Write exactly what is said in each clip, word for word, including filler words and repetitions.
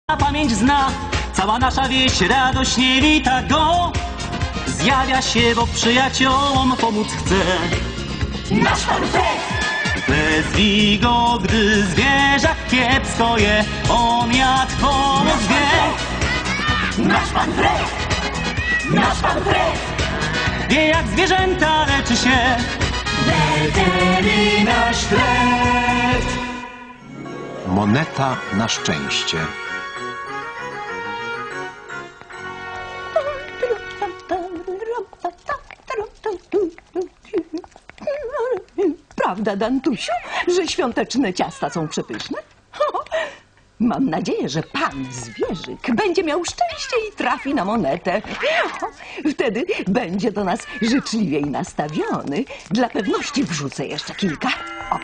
Na pamięć zna, cała nasza wieś radośnie wita go. Zjawia się, bo przyjaciołom pomóc chce. Nasz pan Fred! Wezwij go, gdy zwierzak kiepsko je, on jak pomóc wie. Nasz pan Fred! Nasz pan Fred! Wie, jak zwierzęta leczy się weterynarz Fred. Moneta na szczęście. Prawda, Dantusiu, że świąteczne ciasta są przepyszne? Mam nadzieję, że pan zwierzyk będzie miał szczęście i trafi na monetę. Wtedy będzie do nas życzliwiej nastawiony. Dla pewności wrzucę jeszcze kilka. O.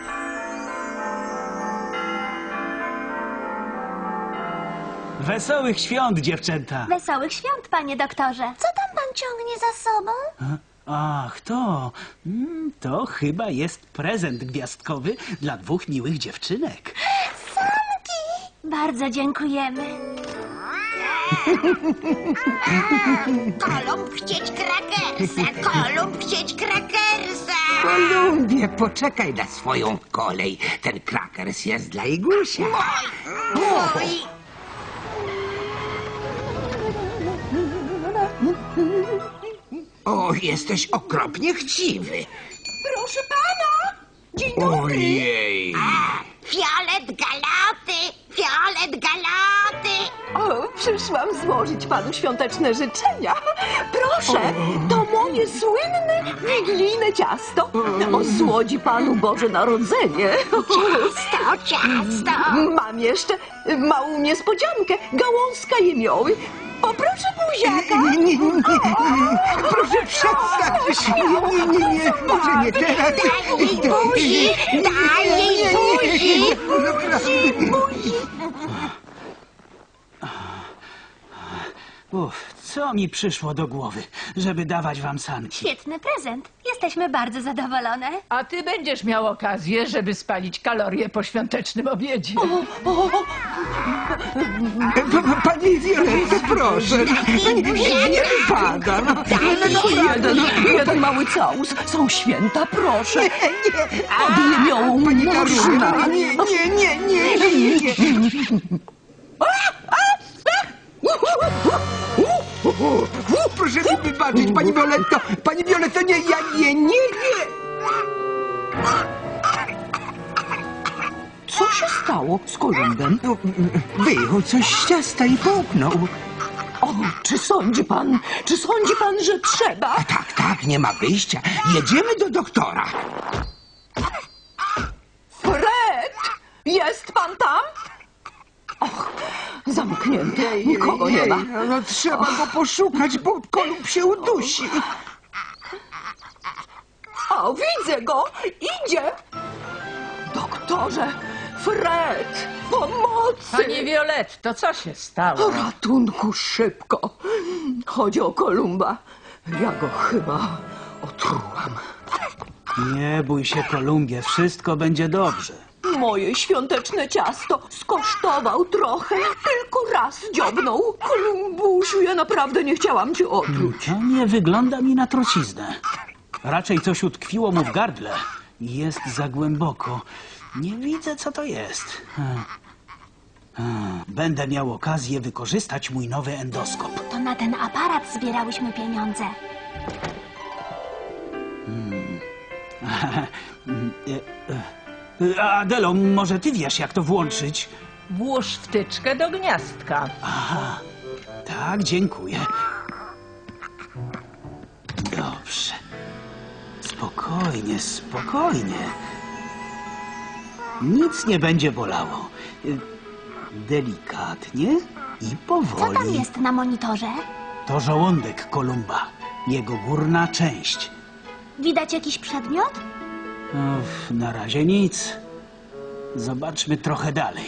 Wesołych świąt, dziewczęta. Wesołych świąt, panie doktorze. Co tam pan ciągnie za sobą? Ach, to... mm, To chyba jest prezent gwiazdkowy dla dwóch miłych dziewczynek. Sanki! Bardzo dziękujemy. Kolumb chcieć krakersa, Kolumb chcieć krakersa. Kolumbie, poczekaj na swoją kolej. Ten krakers jest dla Igusia. Mój. O, jesteś okropnie chciwy. Proszę pana! Dzień dobry! Ojej. Fiolet galoty, fiolet galoty. O, przyszłam złożyć panu świąteczne życzenia. Proszę, to moje słynne wigilijne ciasto. Osłodzi panu Boże Narodzenie. Ciasto, ciasto. Mam jeszcze małą niespodziankę, gałązka jemioły. Poproszę buziaka. Nie, nie, nie. Proszę przestań. Nie, nie, nie. Może nie teraz. Daj jej buzi, daj jej buzi. Uff, co mi przyszło do głowy, żeby dawać wam sanki? Świetny prezent. Jesteśmy bardzo zadowolone. A ty będziesz miał okazję, żeby spalić kalorie po świątecznym obiedzie. Pani Violetto, proszę. Nie, nie, nie wypada. No, No jeden, jeden mały całus. Są święta, proszę. Od jemiołu można. Nie, nie, nie, nie, nie, nie. Proszę mi wybaczyć, pani Violetto. Pani Violetto, nie, ja nie, nie, nie. Co się stało z Kolumbem? No, wyjął coś z ciasta i połknął. O, czy sądzi pan, czy sądzi pan, że trzeba? Tak, tak, nie ma wyjścia. Jedziemy do doktora. Fred! Jest pan tam? Och, zamknięte, nikogo nie ma. No, trzeba go poszukać, bo Kolumb się udusi. O, widzę go! Idzie! Doktorze! Fred! Pomocy! Pani Violetto, co się stało? Ratunku, szybko! Chodzi o Kolumba. Ja go chyba otrułam. Nie bój się, Kolumbie, wszystko będzie dobrze. Moje świąteczne ciasto skosztował trochę. Tylko raz dziobnął. Kolumbusiu, ja naprawdę nie chciałam cię otruć. To nie wygląda mi na truciznę. Raczej coś utkwiło mu w gardle. Jest za głęboko. Nie widzę, co to jest. Hmm. Hmm. Będę miał okazję wykorzystać mój nowy endoskop. To na ten aparat zbierałyśmy pieniądze. Adelo, może ty wiesz, jak to włączyć? Włóż wtyczkę do gniazdka. Aha, tak, dziękuję. Dobrze. Spokojnie, spokojnie. Nic nie będzie bolało. Delikatnie i powoli. Co tam jest na monitorze? To żołądek Kolumba. Jego górna część. Widać jakiś przedmiot? Uff, na razie nic. Zobaczmy trochę dalej.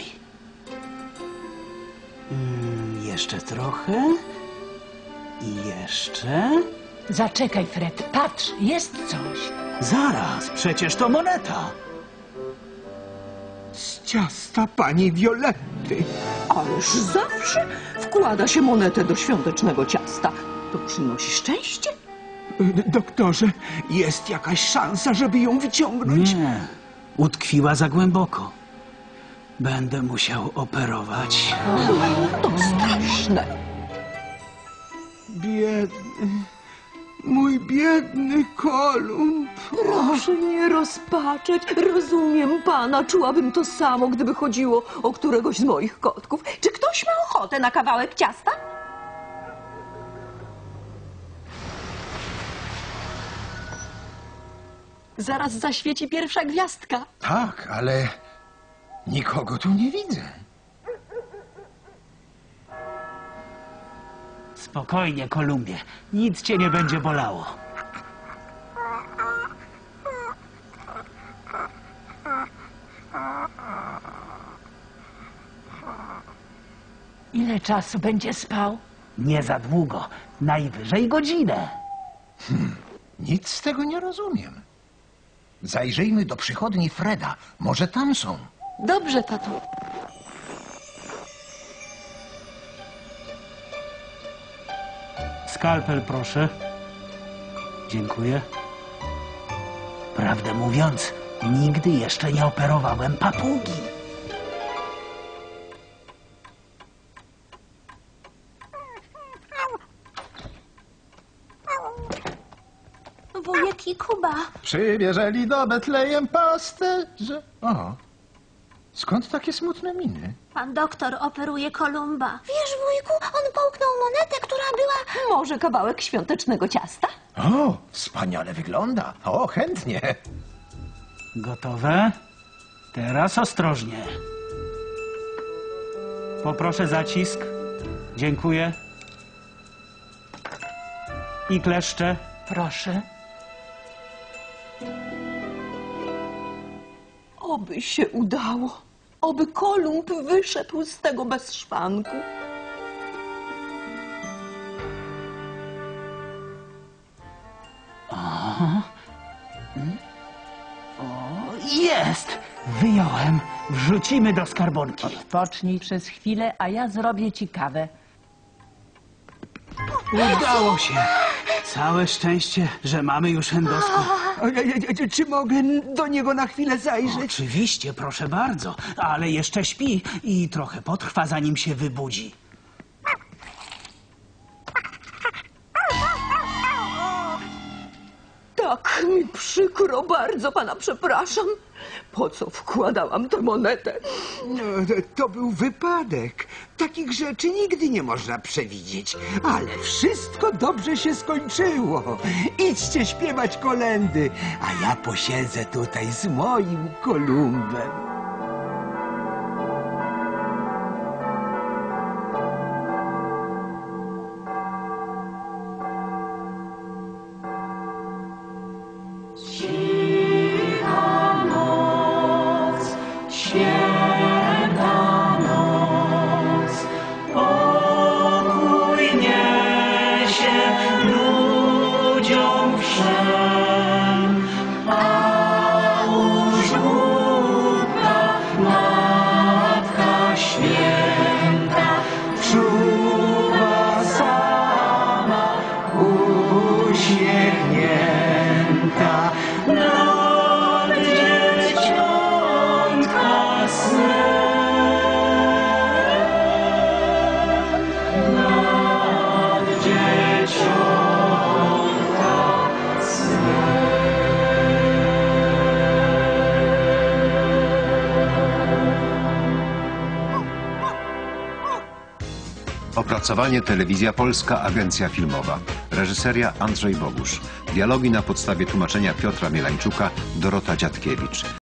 Mm, jeszcze trochę. I jeszcze. Zaczekaj, Fred, patrz, jest coś. Zaraz, przecież to moneta. Z ciasta pani Violetty. Ależ zawsze wkłada się monetę do świątecznego ciasta. To przynosi szczęście. D- Doktorze, jest jakaś szansa, żeby ją wyciągnąć? Nie, utkwiła za głęboko. Będę musiał operować. To straszne. Biedny, mój biedny Kolumb. Proszę nie rozpaczać. Rozumiem pana. Czułabym to samo, gdyby chodziło o któregoś z moich kotków. Czy ktoś ma ochotę na kawałek ciasta? Zaraz zaświeci pierwsza gwiazdka. Tak, ale nikogo tu nie widzę. Spokojnie, Kolumbie. Nic cię nie będzie bolało. Ile czasu będzie spał? Nie za długo. Najwyżej godzinę. Nic z tego nie rozumiem. Zajrzyjmy do przychodni Freda. Może tam są. Dobrze, tato. Skalpel, proszę. Dziękuję. Prawdę mówiąc, nigdy jeszcze nie operowałem papugi. Wujek i Kuba. Przybierzeli do Betlejem pasterze. O, skąd takie smutne miny? Pan doktor operuje Kolumba. Wiesz, wujku, on połknął monetę, która była... Może kawałek świątecznego ciasta? O, wspaniale wygląda. O, chętnie. Gotowe? Teraz ostrożnie. Poproszę zacisk. Dziękuję. I kleszcze. Proszę. Oby się udało. Oby Kolumb wyszedł z tego bez szwanku. Jest! Wyjąłem. Wrzucimy do skarbonki. Odpocznij przez chwilę, a ja zrobię ci kawę. Udało się. Całe szczęście, że mamy już endoskop. A, a, a, Czy mogę do niego na chwilę zajrzeć? Oczywiście, proszę bardzo, ale jeszcze śpi i trochę potrwa, zanim się wybudzi. Tak mi przykro, bardzo pana przepraszam. Po co wkładałam tę monetę? No, to, to był wypadek. Takich rzeczy nigdy nie można przewidzieć. Ale wszystko dobrze się skończyło. Idźcie śpiewać kolędy, a ja posiedzę tutaj z moim Kolumbem. Uśmiechnięta nad dzieciątka sen, nad dzieciątka Opracowanie Telewizja Polska, Agencja Filmowa. Reżyseria Andrzej Bogusz. Dialogi na podstawie tłumaczenia Piotra Mielańczuka, Dorota Dziadkiewicz.